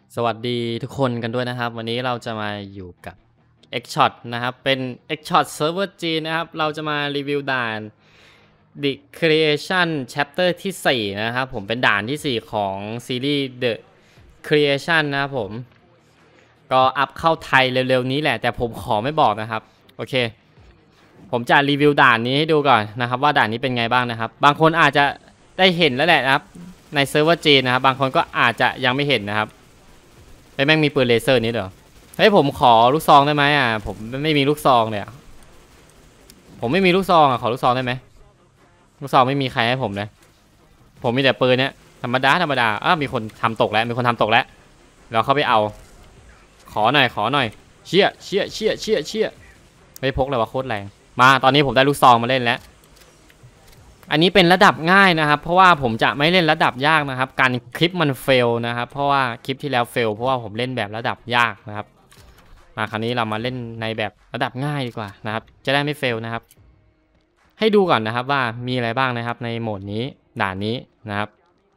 สวัสดีทุกคนกันด้วยนะครับวันนี้เราจะมาอยู่กับ Xshot นะครับเป็น Xshot Server G นะครับเราจะมารีวิวด่าน The Creation Chapter ที่ 4 นะครับผมเป็นด่านที่ 4 ของซีรีส์ The Creation นะครับผมก็อัพเข้าไทยเร็วๆนี้แหละแต่ผมขอไม่บอกนะครับโอเคผมจะรีวิวด่านนี้ให้ดูก่อนนะครับว่าด่านนี้เป็นไงบ้างนะครับบางคนอาจจะได้เห็นแล้วแหละนะครับในเซิร์ฟเวอร์ G นะครับบางคนก็อาจจะยังไม่เห็นนะครับแม่งมีปืนเลเซอร์นี้เหรอเฮ้ยผมขอลูกซองได้ไหมผมไม่มีลูกซองเนี่ยผมไม่มีลูกซองขอลูกซองได้ไหมลูกซองไม่มีใครให้ผมเลยผมมีแต่ปืนเนี่ยธรรมดามีคนทำตกแล้วเราเข้าไปเอาขอหน่อยเชี่ยไม่พกเลยว่าโคตรแรงมาตอนนี้ผมได้ลูกซองมาเล่นแล้วอันนี้เป็นระดับง่ายนะครับเพราะว่าผมจะไม่เล่นระดับยากนะครับการคลิปมันเฟลนะครับเพราะว่าคลิปที่แล้วเฟลเพราะว่าผมเล่นแบบระดับยากนะครับคราวนี้เรามาเล่นในแบบระดับง่ายดีกว่านะครับจะได้ไม่เฟลนะครับให้ดูก่อนนะครับว่ามีอะไรบ้างนะครับในโหมดนี้ด่านนี้นะครับ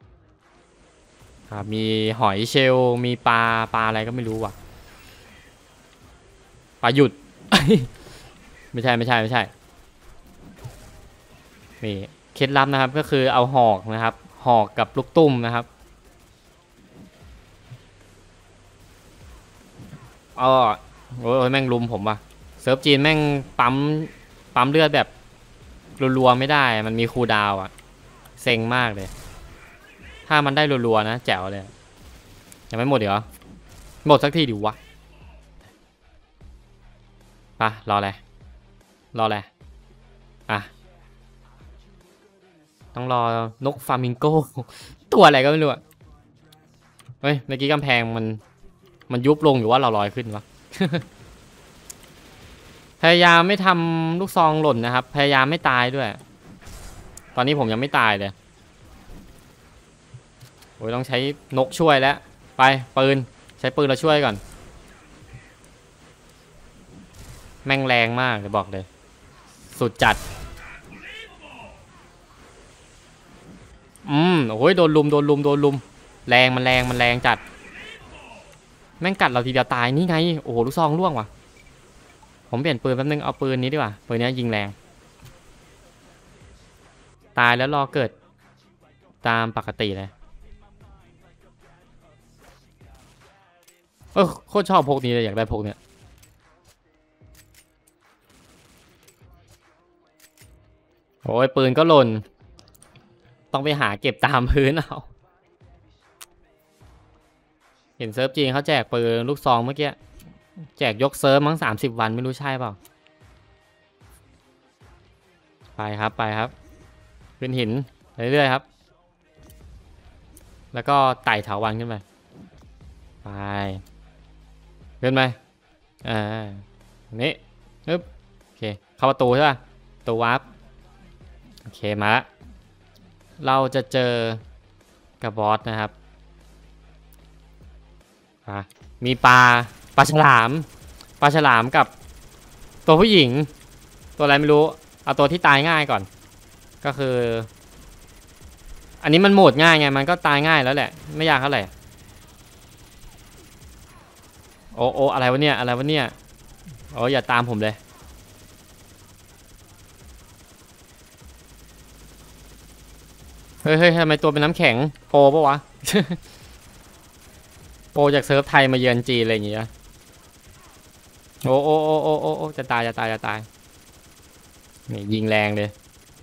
มีหอยเชลล์มีปลาอะไรก็ไม่รู้ว่ะปลาหยุด ไม่ใช่นี่เคล็ดลับนะครับก็คือเอาหอกนะครับหอกกับลูกตุ้มนะครับอ๋อโอ้ยแม่งลุมผมว่ะเซิร์ฟจีนแม่งปั๊มเลือดแบบรัวๆไม่ได้มันมีคูลดาวน์อ่ะเซ็งมากเลยถ้ามันได้รัวๆนะแจ๋วเลยยังไม่หมดเหรอหมดสักทีดิวะไปรออะไรอ่ะต้องรอนกฟามิงโกตัวอะไรก็ไม่รู้อะเฮ้ยเมื่อกี้กำแพงมันยุบลงอยู่ว่าเราลอยขึ้นวะ พยายามไม่ทำลูกซองหล่นนะครับพยายามไม่ตายด้วยตอนนี้ผมยังไม่ตายเลยโอ้ยต้องใช้นกช่วยแล้วไปปืนใช้ปืนเราช่วยก่อนแม่งแรงมากเลยบอกเลยสุดจัดโอ้ยโดนลุมแรงมันแรงจัดแม่งกัดเราทีเดียวตายนี่ไงโอ้โหลูกซองร่วงว่ะผมเปลี่ยนปืนแป๊บนึงเอาปืนนี้ดีกว่าปืนนี้ยิงแรงตายแล้วรอเกิดตามปกติเลยโคตรชอบพกนี้เลยอยากได้พกเนี้ยโอ้ยปืนก็หล่นต้องไปหาเก็บตามพื้นเอาเห็นเซิร์ฟจีนเขาแจกปืนลูกซองเมื่อกี้แจกยกเซิร์ฟมั้ง30 วันไม่รู้ใช่เปล่าไปครับขึ้นหินเรื่อยๆครับแล้วก็ไต่เถาวัลย์ขึ้นไปขึ้นไปนี่ปึ๊บโอเคเข้าประตูใช่ป่ะตัววาร์ปโอเคมาละเราจะเจอกับบอสนะครับมีปลาฉลามกับตัวผู้หญิงตัวอะไรไม่รู้เอาตัวที่ตายง่ายก่อนก็คืออันนี้มันโหมดง่ายไงมันก็ตายง่ายแล้วแหละไม่ยากเท่าไหร่โอ้อะไรวะเนี่ยโอ้อย่าตามผมเลยเฮ้ยทำไมตัวเป็นน้ำแข็งโปรปะวะ โปรจากเซิร์ฟไทยมาเยือนจีนอะไรอย่างเงี้ยโอ้จะตายนี่ยิงแรงเลย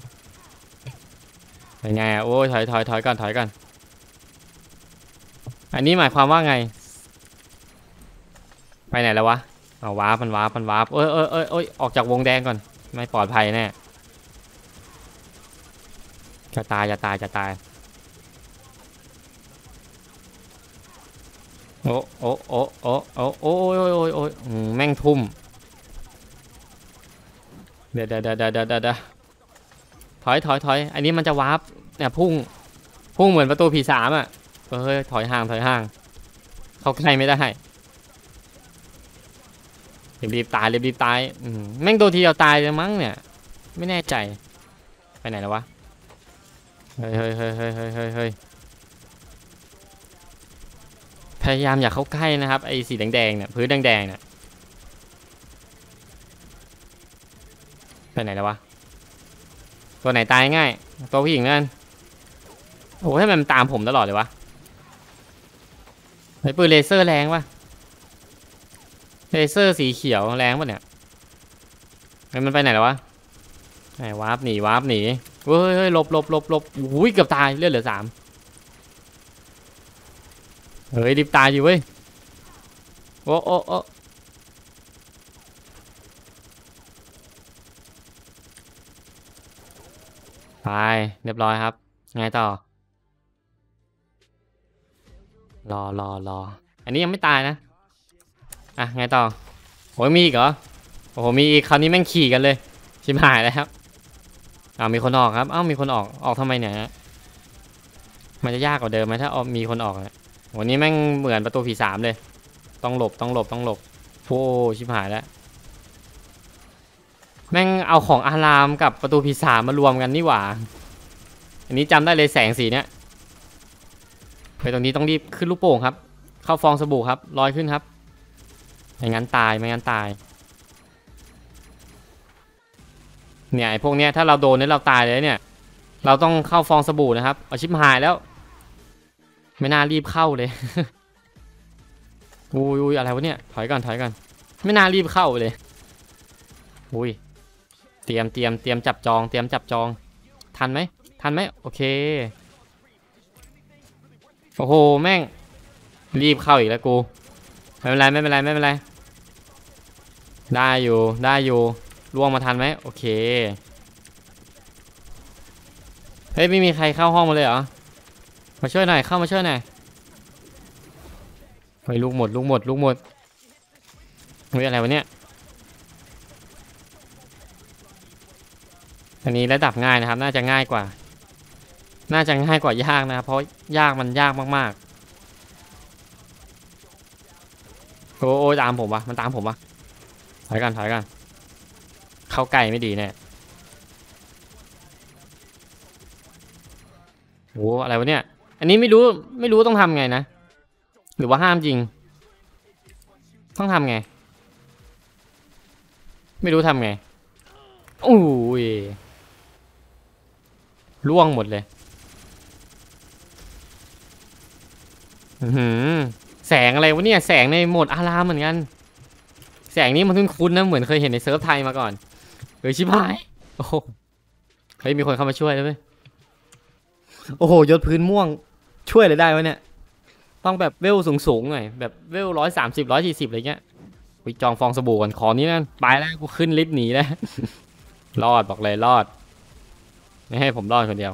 เป็นไงโอ้ยถอยก่อนอันนี้หมายความว่าไงไปไหนแล้ววะเอาวาร์ปมันวาร์ปโอ้ยออกจากวงแดงก่อนไม่ปลอดภัยแน่จะตายโอ้แม่งทุ่มเดี๋ยวถอยอันนี้มันจะวาร์ปเนี่ยพุ่งเหมือนประตูผีสามอ่ะเฮ้ยถอยห่างเข้าใกล้ไม่ได้รีบตายแม่งโดนทีเดียวตายเลยมั้งเนี่ยไม่แน่ใจไปไหนแล้ววะเฮ้ยพยายามอย่าเข้าใกล้นะครับไอ้สีแดงๆเนี่ยพื้นแดงๆเนี่ยไปไหนแล้ววะตัวไหนตายง่ายตัวผู้หญิงนั่นโอ้ให้มันตามผมตลอดเลยวะไอ้ปืนเลเซอร์แรงปะเลเซอร์สีเขียวแรงปะเนี่ยมันไปไหนแล้ววะไหนวาร์ปหนีเฮ้ยหลบอุ้ยเกือบตายเลือดเหลือ3เฮ้ยรีบตายอยู่เว้ยโอ้ตายเรียบร้อยครับไงต่อรออันนี้ยังไม่ตายนะอ่ะไงต่อโอ้ยมีอีกเหรอโอ้โหมีอีกคราวนี้แม่งขี่กันเลยชิบหายแล้วครับมีคนออกครับมีคนออกทำไมเนี่ยมันจะยากกว่าเดิมไหมถ้ามีคนออกเนี่ยวันนี้แม่งเหมือนประตูผี3เลยต้องหลบโอ้ชิบหายแล้วแม่งเอาของอารามกับประตูผี3มารวมกันนี่หว่าอันนี้จำได้เลยแสงสีเนี้ยไปตรงนี้ต้องรีบขึ้นลูกโป่งครับเข้าฟองสบู่ครับลอยขึ้นครับไม่งั้นตายเนี่ยไอ้พวกเนี้ยถ้าเราโดนเนี่ยเราตายเลยเนี่ยเราต้องเข้าฟองสบู่นะครับเอาชิบหายแล้วไม่น่ารีบเข้าเลย อุ้ยอะไรวะเนี่ยถอยก่อนไม่น่ารีบเข้าเลยอุ้ยเตรียมจับจองทันไหมโอเคโอ้โหแม่งรีบเข้าอีกแล้วกูไม่เป็นไรได้อยู่ล่วงมาทันไหมโอเคเฮ้ยไม่มีใครเข้าห้องมาเลยเหรอมาช่วยหน่อยเข้ามาช่วยหน่อยเฮ้ยลูกหมดเฮ้ยอะไรวะเนี่ยอันนี้ระดับง่ายนะครับน่าจะง่ายกว่ายากนะครับเพราะมันยากมากๆโอ้ตามผมวะมันตามผมวะถอยกันเข้าใกล้ไม่ดีแน่โอ้อะไรวะเนี่ยอันนี้ไม่รู้ต้องทำไงนะหรือว่าห้ามจริงต้องทำไงไม่รู้ทำไงโอ้ยล่วงหมดเลยแสงอะไรวะเนี่ยแสงในโหมดอารามเหมือนกันแสงนี้มันคุ้นๆนะเหมือนเคยเห็นในเซิร์ฟไทยมาก่อนเฮ้ยชิบหายโอ้โหเฮ้ยมีคนเข้ามาช่วยแล้วเว้ยโอ้โหยศพื้นม่วงช่วยอะไรได้วะเนี่ยต้องแบบเวลสูงหน่อยแบบเวล140 140อะไรเงี้ยวิจองฟองสบู่ก่อนขอนี้นั่นไปแล้วกูขึ้นลิฟต์หนีแล้วรอดบอกเลยรอดไม่ให้ผมรอดคนเดียว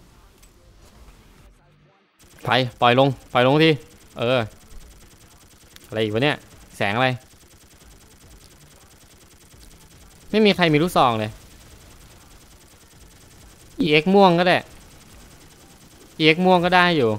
ไปปล่อยลงทีอะไรอีกวะเนี่ยแสงอะไรไม่มีใครมีลูกซองเลย EX ม่วงก็ได้ EX ม่วงก็ได้อยู่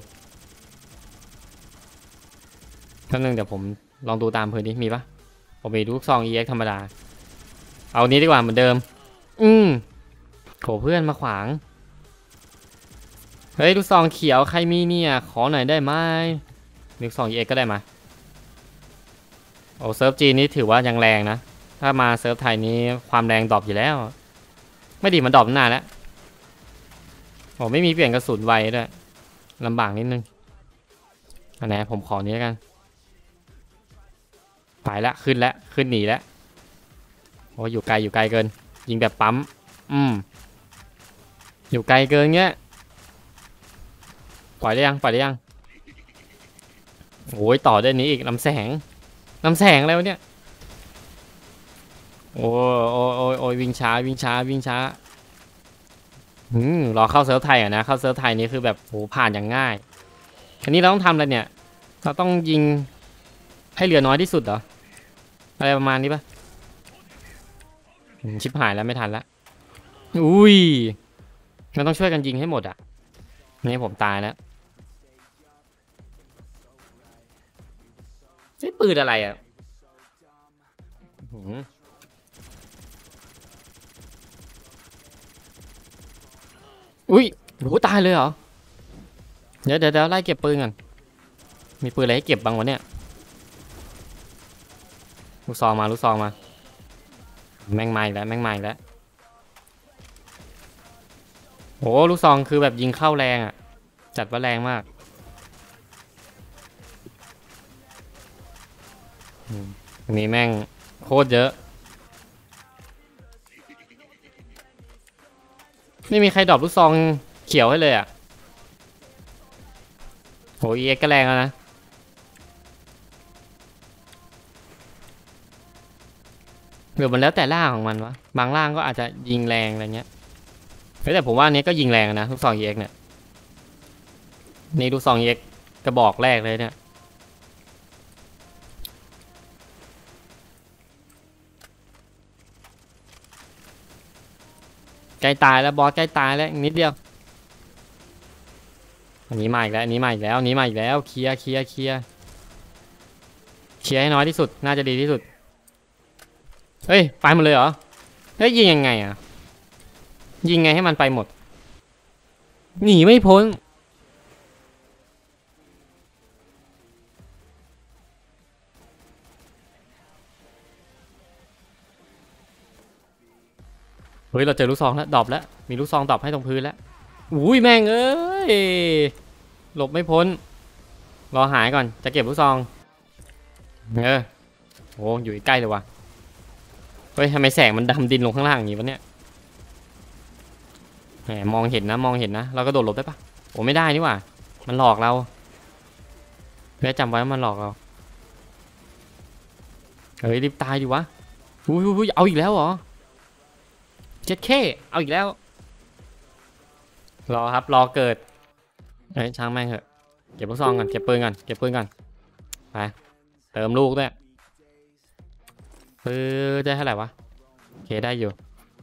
ครั้งนึงเดี๋ยวผมลองดูตามพื้นที่มีปะผมมีลูกซอง EX ธรรมดาเอานี้ดีกว่าเหมือนเดิมโถเพื่อนมาขวางเฮ้ยลูกซองเขียวใครมีเนี่ยขอหน่อยได้ไหมลูกซอง EX ก็ได้มาโอ้เซิร์ฟจีนนี่ถือว่ายังแรงนะถ้ามาเซิร์ฟไทยนี้ความแรงดรอปอยู่แล้วไม่ดีมันดรอปนานแล้วโอ้ไม่มีเปลี่ยนกระสุนไวด้วยลำบากนิดนึงอันไหนผมขอนี้กันไปละขึ้นหนีแล้วโอ้อยู่ไกลเกินยิงแบบปั๊มอยู่ไกลเกินเงี้ยปล่อยได้ยังโอ้ยต่อได้นี้อีกลำแสงอะไรวะเนี่ยโอ้ยวิ่งช้ารอเข้าเซิร์ฟไทยอ่ะนะเข้าเซิร์ฟไทยนี่คือแบบโหผ่านอย่างง่ายทีนี้เราต้องทำอะไรเนี่ยเราต้องยิงให้เหลือน้อยที่สุดเหรออะไรประมาณนี้ปะชิบหายแล้วไม่ทันแล้วอุ้ยเราต้องช่วยกันยิงให้หมดอ่ะนี่ผมตายแล้วใช้ปืนอะไรอ่ะอุ้ยโหตายเลยเหรอเดี๋ยวไล่เก็บปืนก่อนมีปืนอะไรให้เก็บบ้างวะเนี่ยลูกซองมาลูกซองมาแม่งมาอีกแล้วแม่งมาอีกแล้วโอ้ลูกซองคือแบบยิงเข้าแรงอ่ะจัดว่าแรงมากอันนี้แม่งโคตรเยอะไม่มีใครดรอปลูกซองเขียวให้เลยอ่ะโหเอ็กก็แรงแล้วนะหรือมันแล้วแต่ล่างของมันวะบางล่างก็อาจจะยิงแรงอะไรเงี้ยแต่ผมว่าอันนี้ก็ยิงแรงนะลูกซองเอ็กเนี่ยนี่ลูกซองเอ็กกระบอกแรกเลยเนี่ยใกล้ตายแล้วบอสใกล้ตายแล้วนิดเดียวอันนี้มาอีกแล้วอันนี้มาอีกแล้วอันนี้มาอีกแล้วเคลียร์เคลียร์เคลียร์เคลียร์ให้น้อยที่สุดน่าจะดีที่สุดเฮ้ยไปหมดเลยเหรอเฮ้ยยิงยังไงอ่ะยิงไงให้มันไปหมดหนีไม่พ้นเฮ้ยเราเจอลูกซองแล้วดรอปแล้วมีลูกซองดรอปให้ตรงพื้นแล้วอุ้ยแม่งเอ้ยหลบไม่พ้นรอหายก่อนจะเก็บลูกซองโอ้อยู่ใกล้เลยวะเฮ้ยทำไมแสงมันดำดินลงข้างล่างอย่างนี้วะเนี่ยแหมมองเห็นนะมองเห็นนะเราก็โดดหลบได้ปะโอ้ไม่ได้นี่หว่ามันหลอกเราเพื่อจำไว้ว่ามันหลอกเราเฮ้ยรีบตายดิวะอุ้ยเอาอีกแล้วเหรอเจ็ดเคเอาอีกแล้วรอครับรอเกิดเฮ้ยช่างแม่งเหอะเก็บลูกซองก่อนเก็บปืนก่อนเก็บปืนก่อนไปเติมลูกด้วยได้เท่าไหร่วะโอเคได้อยู่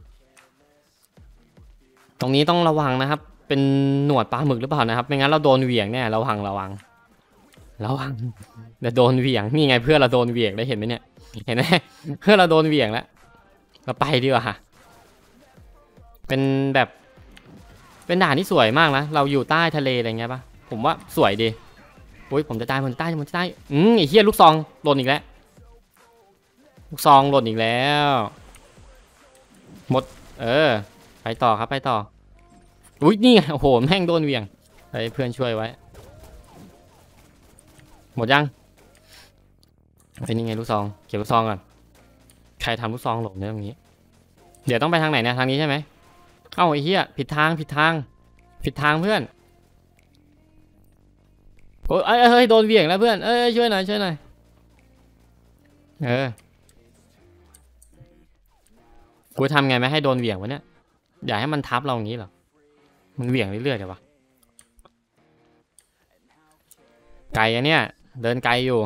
ตรงนี้ต้องระวังนะครับเป็นหนวดปลาหมึกหรือเปล่านะครับไม่งั้นเราโดนเหวี่ยงเนี่ยระวังเดี๋ยวโดนเหวี่ยงนี่ไงเพื่อนเราโดนเหวี่ยงได้เห็นไหมเนี่ยเห็นไหมเพื่อนเราโดนเหวี่ยงแล้วเราไปดีกว่าเป็นแบบเป็นด่านที่สวยมากนะเราอยู่ใต้ทะเลอะไรเงี้ยปะผมว่าสวยดีโอ้ยผมจะตายไอ้เหี้ยลูกซองหล่นอีกแล้วลูกซองหล่นอีกแล้วหมดไปต่อครับไปต่ออุ้ยนี่ไงโอ้โหแม่งโดนเหวี่ยงให้เพื่อนช่วยไว้หมดยังไอ้นี่ไงลูกซองเก็บลูกซองก่อนใครทำลูกซองหล่นเนี่ยตรงนี้เดี๋ยวต้องไปทางไหนเนี่ยทางนี้ใช่ไหมเอ้าไอ้เหี้ยผิดทางเพื่อนโอ้ยเฮ้ยโดนเหวี่ยงแล้วเพื่อนช่วยหน่อยกูทำไงไม่ให้โดนเหวี่ยงวะเนี่ยอย่าให้มันทับเราอย่างนี้หรอมันเหวี่ยงเรื่อยๆเดี๋ยววะไกลอะเนี่ยเดินไกลอยู่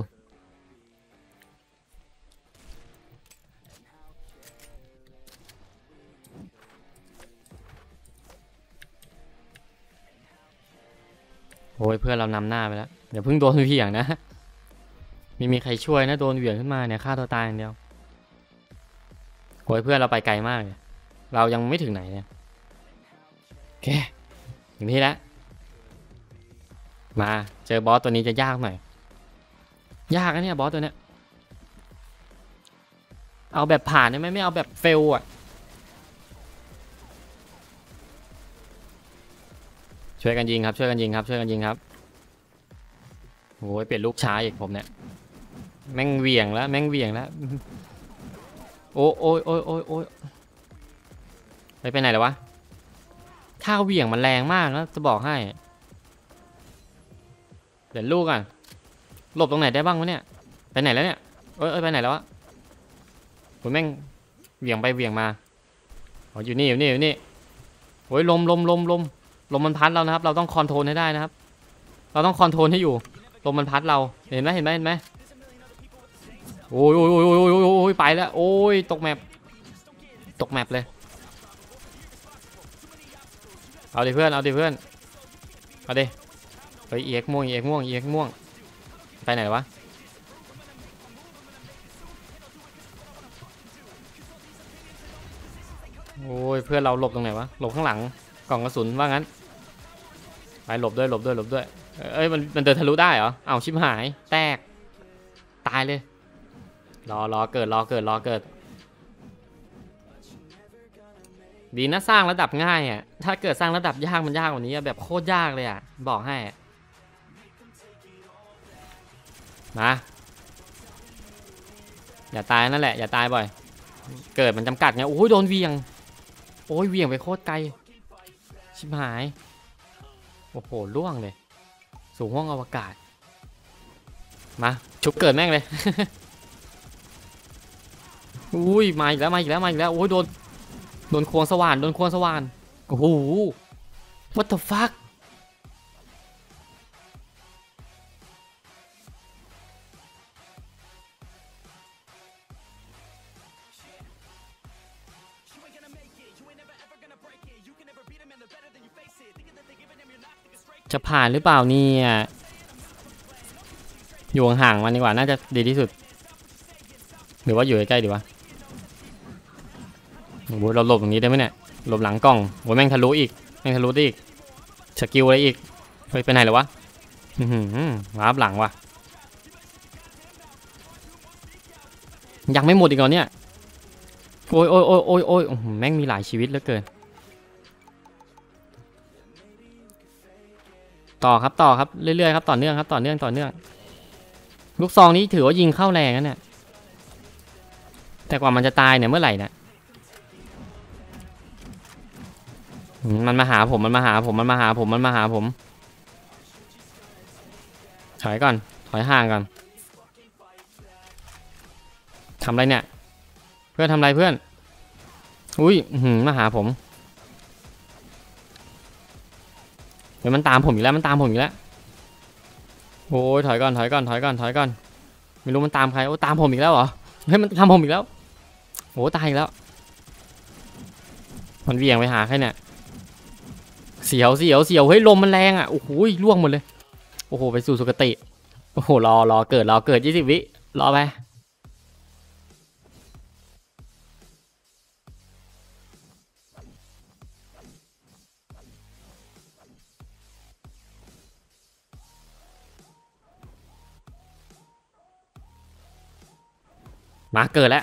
โอ้ยเพื่อนเรานำหน้าไปแล้วเดี๋ยวเพิ่งโดนเหวี่ยงนะไม่มีใครช่วยนะโดนเหวี่ยงขึ้นมาเนี่ยฆ่าตัวตายอย่างเดียวโอ้ยเพื่อนเราไปไกลมากเลยเรายังไม่ถึงไหนเนี่ยโอเคถึงที่แล้วมาเจอบอสตัวนี้จะยากหน่อยยากนะเนี่ยบอสตัวเนี้ยเอาแบบผ่านได้ไหมไม่เอาแบบเฟลอ่ะช่วยกันยิงครับโอ้ยเปลี่ยนลูกช้าอีกผมเนี่ยแม่งเหวี่ยงแล้วโอ้ยไปไหนแล้ววะถ้าเหวี่ยงมันแรงมากนะจะบอกให้เดี๋ยวลูกอ่ะหลบตรงไหนได้บ้างวะเนี่ยไปไหนแล้วเนี่ยไปไหนแล้ววะผมแม่งเหวี่ยงไปเหวี่ยงมาอ๋ออยู่นี่โอ้ยลมมันพัดเรานะครับเราต้องคอนโทรลให้ได้นะครับเราต้องคอนโทรลให้อยู่ลมมันพัดเราเห็นไหมโอ้ยไปแล้วโอ้ยตกแมปเลยเอาดิเพื่อนเอาดิไปเอ็กม่วงไปไหนวะโอ้ยเพื่อนเราหลบตรงไหนวะหลบข้างหลังกล่องกระสุนว่างั้นไปหลบด้วยเอ้ยมันเดินทะลุได้เหรอเอาชิบหายแตกตายเลยรอเกิดดีนะสร้างระดับง่ายอ่ะถ้าเกิดสร้างระดับยากมันยากกว่านี้แบบโคตรยากเลยอ่ะบอกให้มาอย่าตายนั่นแหละอย่าตายบ่อยเกิดมันจำกัดไงโอ้ยโดนเวียงโอ้ยเวียงไปโคตรไกลชิบหายโอ้โหล่วงเลยสู่ห้องอวกาศมาชุบเกิดแม่งเลย อุ้ยมาอีกแล้วโอ้ยโดนควงสว่านโอ้โห what the fuck จะผ่านหรือเปล่าเนี่ยอยู่ห่างๆมันดีกว่าน่าจะดีที่สุดหรือว่าอยู่ใกล้ๆดีวะโอ้โหเราหลบตรงนี้ได้ไหมเนี่ยหลบหลังกล้องโอ้ยแม่งทะลุอีกได้อีกสกิลอะไรอีกเฮ้ยไปไหนแล้ววะวาร์ปหลังวะยังไม่หมดอีกเหรอเนี่ยโอ้ยแม่งมีหลายชีวิตเหลือเกินต่อครับเรื่อยๆครับต่อเนื่องลูกซองนี้ถือว่ายิงเข้าแรงนะเนี่ยแต่กว่ามันจะตายเนี่ยเมื่อไหร่เนี่ยมันมาหาผมถอยก่อนถอยห่างก่อนทำไรเนี่ยเพื่อนทำไรเพื่อนอุ้ยมาหาผมเดี๋ยวมันตามผมอีกแล้วโอ้ยถอยก่อนไม่รู้มันตามใครโอ้ตามผมอีกแล้วเหรอเฮ้ยมันตามผมอีกแล้วโอ้ตายอีกแล้วมันเวี่ยงไปหาใครเนี่ยเสียวเฮ้ยลมมันแรงอ่ะโอ้โหล่วงหมดเลยโอ้โหไปสู่สุคติโอ้โหรอเกิด20 วิรอไปมาเกิดแล้ว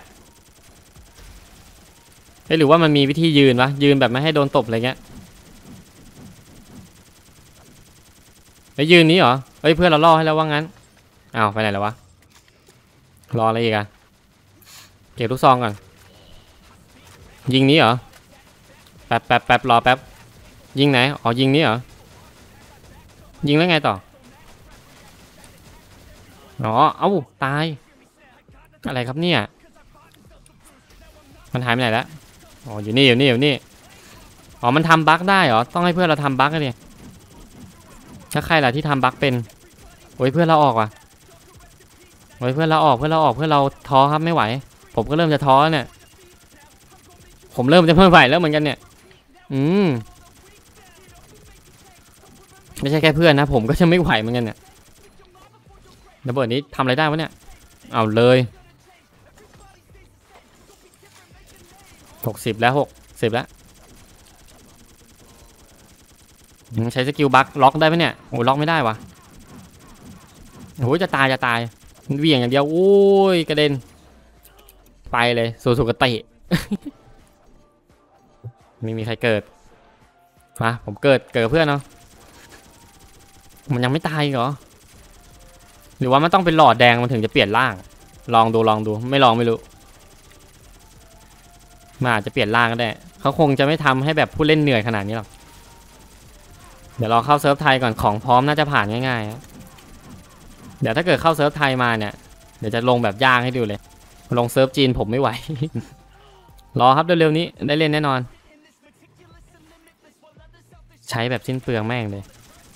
หรือว่ามันมีวิธียืนวะยืนแบบไม่ให้โดนตบอะไรเงี้ยไอ้ยืนนี้เหรอเฮ้ยเพื่อนเราล่อให้แล้วว่างั้นอ้าวไปไหนแล้ววะรออะไรอีกอะเก็บลูกซองก่อนยิงนี้เหรอแป๊บรอแป๊บยิงไหนอ๋อยิงนี้เหรอยิงแล้วไงต่ออ๋อเอ้าตายอะไรครับเนี่ยมันหายไปไหนแล้วอ๋ออยู่นี่อ๋อมันทำบั๊กได้เหรอต้องให้เพื่อนเราทำบั๊กกันดิถ้าใครล่ะที่ทำบั๊กเป็นโอ้ยเพื่อนเราออกว่ะโอ้ยเพื่อนเราท้อครับไม่ไหวผมก็เริ่มจะท้อเนี่ยผมเริ่มจะไม่ไหวแล้วเหมือนกันเนี่ยไม่ใช่แค่เพื่อนนะผมก็จะไม่ไหวเหมือนกันเนี่ยระเบิดนี้ทำอะไรได้วะเนี่ยเอาเลย60แล้ว60แล้วใช้สกิลบั๊กล็อกได้ไหมเนี่ยโอ้ล็อกไม่ได้วะโอ้ยจะตายเวี่ยงอย่างเดียวโอ้ยกระเด็นไปเลยสู่สุคติ ไม่มีใครเกิดมาผมเกิดเพื่อนเนาะมันยังไม่ตายเหรอหรือว่ามันต้องเป็นหลอดแดงมันถึงจะเปลี่ยนร่างลองดูไม่ลองไม่รู้มันอาจจะเปลี่ยนร่างก็ได้เขาคงจะไม่ทำให้แบบผู้เล่นเหนื่อยขนาดนี้หรอกเดี๋ยวเราเข้าเซิร์ฟไทยก่อนของพร้อมน่าจะผ่านง่ายๆเดี๋ยวถ้าเกิดเข้าเซิร์ฟไทยมาเนี่ยเดี๋ยวจะลงแบบยากให้ดูเลยลงเซิร์ฟจีนผมไม่ไหว รอครับเร็วๆนี้ได้เล่นแน่นอนใช้แบบสิ้นเปลืองแม่งเลย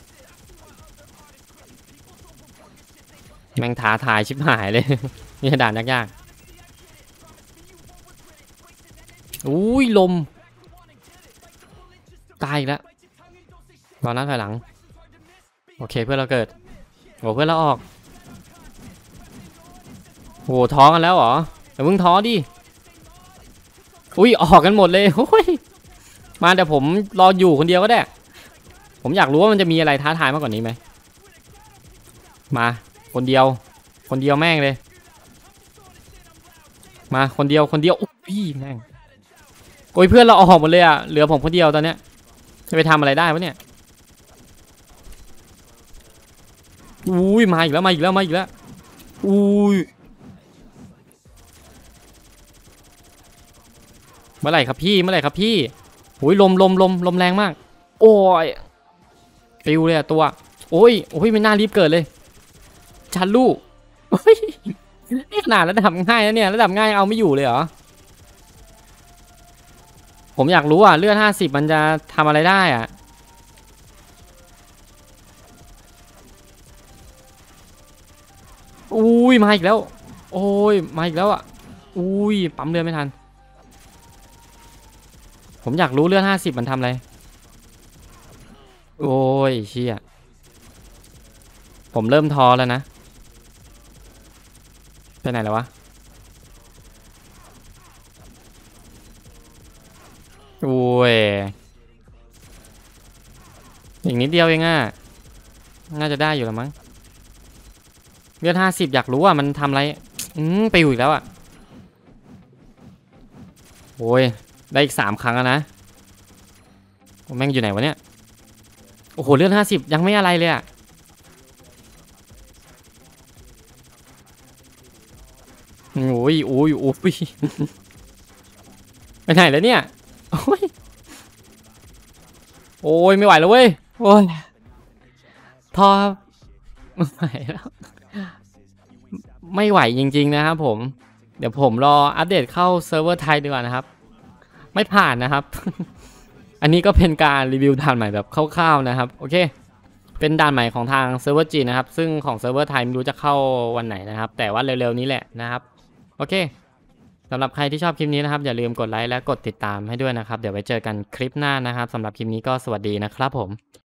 แม่งท้าทายชิบหายเลย นี่ด่านยากๆอุ้ยลมตายอีกแล้วรอนัดถอยหลังโอเคเพื่อนเราเกิดโอ้เพื่อนเราออกโอ้ท้อกันแล้วเหรอแต่มึงท้อดิอุ้ยออกกันหมดเลยโอ้ยมาแต่ผมรออยู่คนเดียวก็ได้ผมอยากรู้ว่ามันจะมีอะไรท้าทายมากกว่านี้ไหมมาคนเดียวแม่งเลยมาคนเดียวอุ๊ยแม่งโอ้ยเพื่อนเราออกหมดเลยอ่ะเหลือผมคนเดียวตอนเนี้ยจะไปทำอะไรได้วะเนี่ยอุ้ยมาอีกแล้วอุ้ยเมื่อไหร่ครับพี่โอ้ยลมแรงมากโอ้ยฟิวเลยอะตัวโอ้ยไม่น่ารีบเกิดเลยชันลูกโอ้ยนี่ขนาดระดับง่ายนะเนี่ยระดับง่ายเอาไม่อยู่เลยเหรอผมอยากรู้อ่ะเลือด50มันจะทำอะไรได้อ่ะอุ้ยมาอีกแล้วโอ้ยมาอีกแล้วอ่ะอุ้ยปั๊มเลือดไม่ทันผมอยากรู้เลือด50มันทำอะไรโอ้ยเชี่ยผมเริ่มท้อแล้วนะไปไหนแล้ววะโอ้ยอีกนิดเดียวเองอ่ะน่าจะได้อยู่แล้วมั้งเลือด50อยากรู้อ่ะมันทำอะไรไปอยู่อีกแล้วอ่ะโอ้ยได้อีก3 ครั้งแล้วนะแม่งอยู่ไหนวะเนี่ยโอ้โหเลือด50ยังไม่อะไรเลยอ่ะโอ้ยไปไหนแล้วเนี่ยโอ้ยไม่ไหวแล้วเว้ยโอ้ยท้อไม่ไหวแล้วไม่ไหวจริงๆนะครับผมเดี๋ยวผมรออัปเดตเข้าเซิร์ฟเวอร์ไทยดีกว่านะครับไม่ผ่านนะครับ อันนี้ก็เป็นการรีวิวด่านใหม่แบบคร่าวๆนะครับโอเคเป็นด่านใหม่ของทางเซิร์ฟเวอร์จีนนะครับซึ่งของเซิร์ฟเวอร์ไทยไม่รู้จะเข้าวันไหนนะครับแต่ว่าเร็วๆนี้แหละนะครับโอเคสำหรับใครที่ชอบคลิปนี้นะครับอย่าลืมกดไลค์และกดติดตามให้ด้วยนะครับเดี๋ยวไว้เจอกันคลิปหน้านะครับสำหรับคลิปนี้ก็สวัสดีนะครับผม